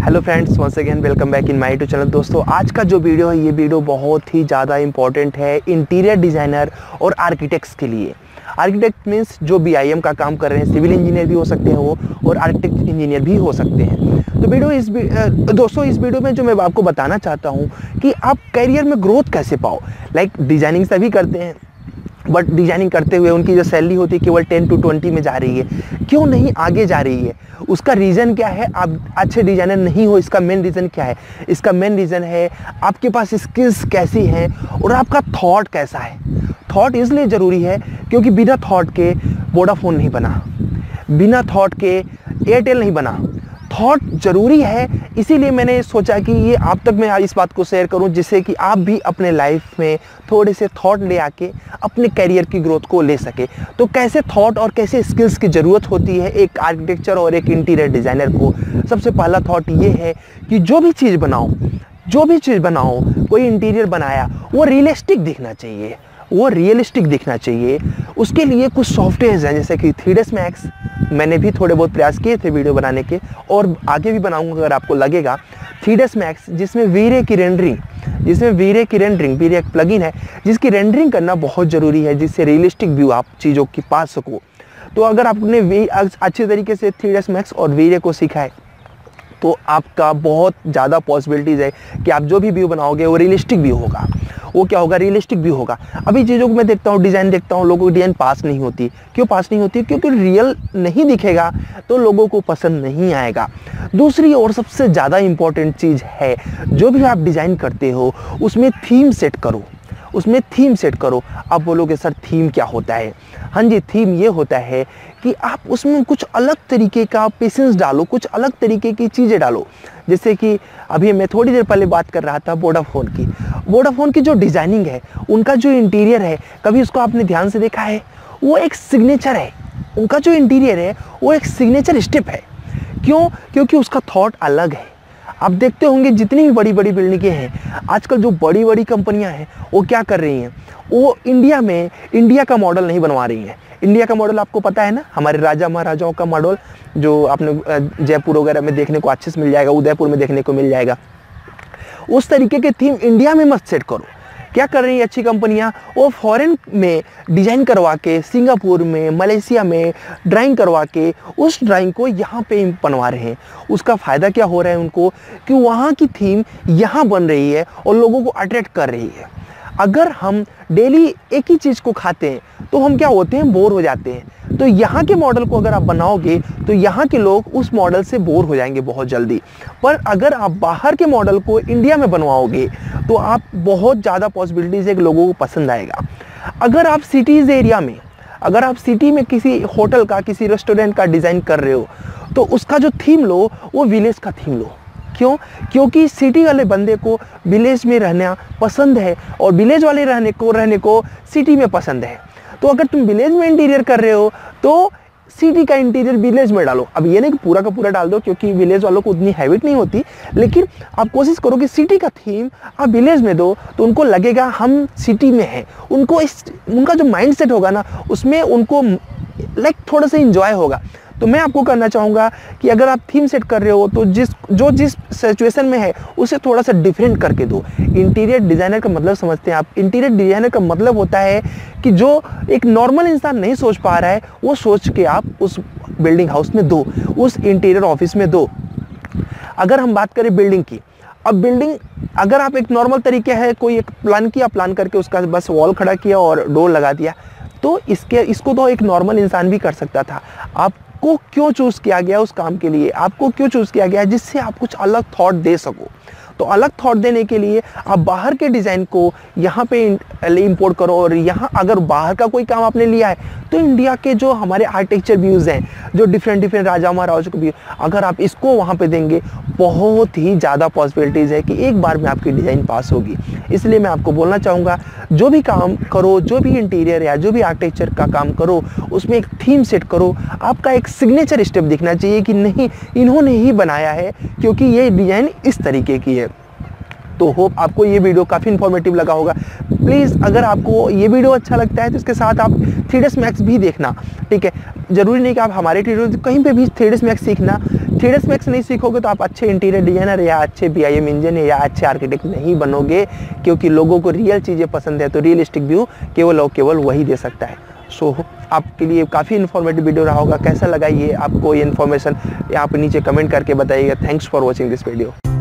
Hello friends, once again welcome back in my YouTube channel. दोस्तों, आज का जो वीडियो है ये वीडियो बहुत ही ज़्यादा इंपॉर्टेंट है इंटीरियर डिज़ाइनर और आर्किटेक्ट्स के लिए। आर्किटेक्ट मीन्स जो बीआईएम का काम कर रहे हैं, सिविल इंजीनियर भी हो सकते हैं वो, और आर्किटेक्ट इंजीनियर भी हो सकते हैं। तो दोस्तों इस वीडियो में जो मैं आपको बताना चाहता हूँ कि आप करियर में ग्रोथ कैसे पाओ। लाइक डिज़ाइनिंग सभी करते हैं, बट डिजाइनिंग करते हुए उनकी जो सैलरी होती है केवल 10 to 20 में जा रही है। क्यों नहीं आगे जा रही है? उसका रीज़न क्या है? आप अच्छे डिज़ाइनर नहीं हो, इसका मेन रीज़न क्या है? इसका मेन रीज़न है आपके पास स्किल्स कैसी हैं और आपका थॉट कैसा है। थॉट इसलिए ज़रूरी है क्योंकि बिना थॉट के वोडाफोन नहीं बना, बिना थॉट के एयरटेल नहीं बना। थॉट ज़रूरी है, इसीलिए मैंने सोचा कि ये आप तक मैं इस बात को शेयर करूं जिससे कि आप भी अपने लाइफ में थोड़े से थॉट ले आके अपने करियर की ग्रोथ को ले सके। तो कैसे थॉट और कैसे स्किल्स की ज़रूरत होती है एक आर्किटेक्चर और एक इंटीरियर डिज़ाइनर को। सबसे पहला थॉट ये है कि जो भी चीज़ बनाओ, कोई इंटीरियर बनाया वो रियलिस्टिक दिखना चाहिए। उसके लिए कुछ सॉफ्टवेयर हैं जैसे कि 3ds Max। मैंने भी थोड़े बहुत प्रयास किए थे वीडियो बनाने के और आगे भी बनाऊंगा अगर आपको लगेगा। 3ds Max जिसमें वीरे की रेंडरिंग वीरे एक प्लगइन है जिसकी रेंडरिंग करना बहुत ज़रूरी है, जिससे रियलिस्टिक व्यू आप चीज़ों की पा सको। तो अगर आपने अच्छे तरीके से 3ds Max और वीरे को सीखा है तो आपका बहुत ज़्यादा पॉसिबिलिटीज़ है कि आप जो भी व्यू बनाओगे वो रियलिस्टिक व्यू होगा। वो क्या होगा? रियलिस्टिक व्यू होगा। अभी चीज़ों को मैं देखता हूँ, डिज़ाइन देखता हूँ, लोगों की डिज़ाइन पास नहीं होती। क्यों पास नहीं होती? क्योंकि रियल नहीं दिखेगा तो लोगों को पसंद नहीं आएगा। दूसरी और सबसे ज़्यादा इम्पॉर्टेंट चीज़ है, जो भी आप डिज़ाइन करते हो उसमें थीम सेट करो। आप बोलोगे सर थीम क्या होता है? हाँ जी, थीम ये होता है कि आप उसमें कुछ अलग तरीके का पेशेंस डालो, कुछ अलग तरीके की चीज़ें डालो। जैसे कि अभी मैं थोड़ी देर पहले बात कर रहा था वोडाफोन की जो डिज़ाइनिंग है, उनका जो इंटीरियर है, कभी उसको आपने ध्यान से देखा है? वो एक सिग्नेचर है। उनका जो इंटीरियर है वो एक सिग्नेचर स्टेप है। क्यों? क्योंकि उसका थॉट अलग है। आप देखते होंगे जितनी भी बड़ी बड़ी बिल्डिंगें हैं, आजकल जो बड़ी बड़ी कंपनियां हैं वो क्या कर रही हैं? वो इंडिया का मॉडल नहीं बनवा रही हैं। इंडिया का मॉडल आपको पता है ना, हमारे राजा महाराजाओं का मॉडल जो आपने जयपुर वगैरह में देखने को अच्छे से मिल जाएगा, उदयपुर में देखने को मिल जाएगा। उस तरीके के थीम इंडिया में मत सेट करो। क्या कर रही है अच्छी कंपनियां? वो फॉरेन में डिज़ाइन करवा के, सिंगापुर में, मलेशिया में ड्राइंग करवा के उस ड्राइंग को यहाँ पे बनवा रहे हैं। उसका फ़ायदा क्या हो रहा है उनको? कि वहाँ की थीम यहाँ बन रही है और लोगों को अट्रैक्ट कर रही है। अगर हम डेली एक ही चीज़ को खाते हैं तो हम क्या होते हैं? बोर हो जाते हैं। तो यहाँ के मॉडल को अगर आप बनाओगे तो यहाँ के लोग उस मॉडल से बोर हो जाएंगे बहुत जल्दी। पर अगर आप बाहर के मॉडल को इंडिया में बनवाओगे तो आप बहुत ज़्यादा पॉसिबिलिटीज़ है कि लोगों को पसंद आएगा। अगर आप सिटी में किसी होटल का, किसी रेस्टोरेंट का डिज़ाइन कर रहे हो तो उसका जो थीम लो वो विलेज का थीम लो। क्यों? क्योंकि सिटी वाले बंदे को विलेज में रहना पसंद है और विलेज वाले रहने को सिटी में पसंद है। तो अगर तुम विलेज में इंटीरियर कर रहे हो तो सिटी का इंटीरियर विलेज में डालो। अब ये नहीं कि पूरा का पूरा डाल दो, क्योंकि विलेज वालों को उतनी हैबिट नहीं होती, लेकिन आप कोशिश करो कि सिटी का थीम आप विलेज में दो तो उनको लगेगा हम सिटी में हैं। उनका जो माइंडसेट होगा ना, उसमें उनको लाइक थोड़ा सा इंजॉय होगा। तो मैं आपको कहना चाहूँगा कि अगर आप थीम सेट कर रहे हो तो जिस सिचुएशन में है उसे थोड़ा सा डिफरेंट करके दो। इंटीरियर डिज़ाइनर का मतलब समझते हैं आप? इंटीरियर डिज़ाइनर का मतलब होता है कि जो एक नॉर्मल इंसान नहीं सोच पा रहा है वो सोच के आप उस बिल्डिंग हाउस में दो, उस इंटीरियर ऑफिस में दो। अगर हम बात करें बिल्डिंग की, अब बिल्डिंग अगर आप एक नॉर्मल तरीके है, कोई एक प्लान करके उसका बस वॉल खड़ा किया और डोर लगा दिया, तो इसको तो एक नॉर्मल इंसान भी कर सकता था। आपको क्यों चूज़ किया गया उस काम के लिए? आपको क्यों चूज़ किया गया? जिससे आप कुछ अलग थॉट दे सको। तो अलग थॉट देने के लिए आप बाहर के डिज़ाइन को यहाँ पे इंपोर्ट करो। और यहाँ अगर बाहर का कोई काम आपने लिया है तो इंडिया के जो हमारे आर्किटेक्चर व्यूज़ हैं, जो डिफरेंट राजा महाराजाओं के व्यू, अगर आप इसको वहाँ पे देंगे बहुत ही ज़्यादा पॉसिबिलिटीज़ है कि एक बार में आपकी डिज़ाइन पास होगी। इसलिए मैं आपको बोलना चाहूँगा, जो भी काम करो, जो भी इंटीरियर या जो भी आर्किटेक्चर का काम करो, उसमें एक थीम सेट करो। आपका एक सिग्नेचर स्टेप दिखना चाहिए कि नहीं, इन्होंने ही बनाया है क्योंकि ये डिज़ाइन इस तरीके की है। तो होप आपको ये वीडियो काफ़ी इन्फॉर्मेटिव लगा होगा। प्लीज़ अगर आपको ये वीडियो अच्छा लगता है तो इसके साथ आप 3ds Max भी देखना, ठीक है? ज़रूरी नहीं कि आप हमारे ट्यूटोरियल कहीं पे भी 3ds Max सीखना। 3ds Max नहीं सीखोगे तो आप अच्छे इंटीरियर डिजाइनर या अच्छे BIM इंजीनियर या अच्छे आर्किटेक्ट नहीं बनोगे, क्योंकि लोगों को रियल चीज़ें पसंद है, तो रियलिस्टिक व्यू केवल और केवल वही दे सकता है। सो आपके लिए काफ़ी इन्फॉर्मेटिव वीडियो रहा होगा। कैसा लगा ये आपको ये इन्फॉर्मेशन यहाँ पे नीचे कमेंट करके बताइएगा। Thanks for watching this video.